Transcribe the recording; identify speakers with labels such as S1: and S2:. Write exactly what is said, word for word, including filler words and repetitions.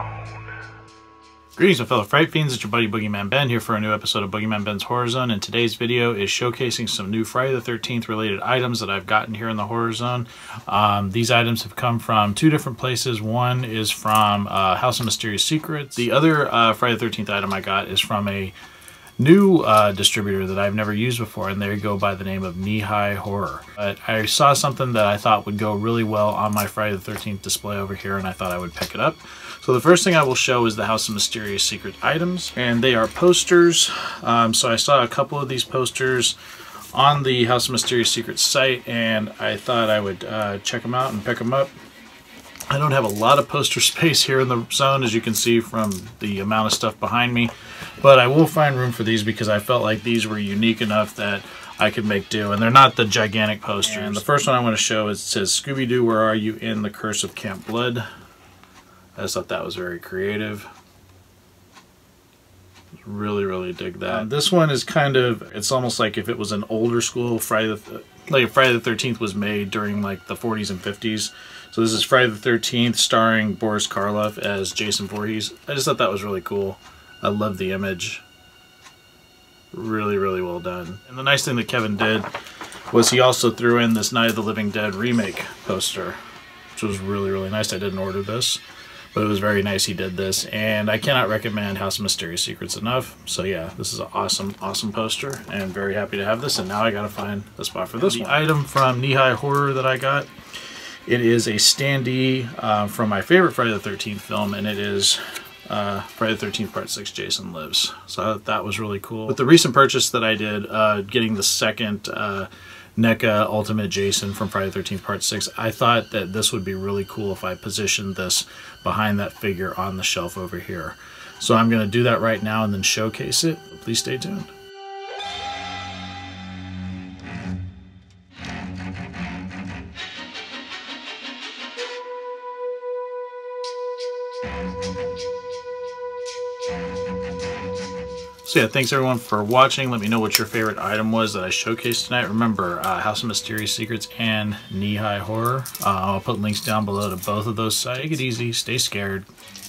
S1: Greetings, my fellow Fright Fiends. It's your buddy Boogeyman Ben here for a new episode of Boogeyman Ben's Horror Zone, and today's video is showcasing some new Friday the thirteenth related items that I've gotten here in the Horror Zone. Um, these items have come from two different places. One is from uh, House of Mysterious Secrets. The other uh, Friday the thirteenth item I got is from a new uh, distributor that I've never used before, and they go by the name of Knee High Horror. But I saw something that I thought would go really well on my Friday the thirteenth display over here, and I thought I would pick it up. So the first thing I will show is the House of Mysterious Secret items, and they are posters. Um, so I saw a couple of these posters on the House of Mysterious Secrets site, and I thought I would uh, check them out and pick them up. I don't have a lot of poster space here in the zone, as you can see from the amount of stuff behind me, but I will find room for these because I felt like these were unique enough that I could make do, and they're not the gigantic posters. And the first one I want to show is, it says, "Scooby-Doo, where are you in the Curse of Camp Blood?" I just thought that was very creative. Really, really dig that. Um, this one is kind of, it's almost like if it was an older school Friday the, like Friday the thirteenth was made during like the forties and fifties. So this is Friday the thirteenth starring Boris Karloff as Jason Voorhees. I just thought that was really cool. I love the image. Really, really well done. And the nice thing that Kevin did was he also threw in this Night of the Living Dead remake poster, which was really, really nice. I didn't order this, but it was very nice he did this, and I cannot recommend House of Mysterious Secrets enough. So yeah, this is an awesome, awesome poster, and very happy to have this, and now I gotta find a spot for this one. The item from Knee High Horror that I got, it is a standee uh, from my favorite Friday the thirteenth film, and it is uh, Friday the thirteenth Part six, Jason Lives. So I thought that was really cool. With the recent purchase that I did, uh, getting the second uh, NECA Ultimate Jason from Friday the thirteenth Part six, I thought that this would be really cool if I positioned this behind that figure on the shelf over here. So I'm going to do that right now and then showcase it. Please stay tuned. So yeah, thanks everyone for watching. Let me know what your favorite item was that I showcased tonight. Remember, uh, House of Mysterious Secrets and Knee High Horror. Uh, I'll put links down below to both of those sites. Take it easy, stay scared.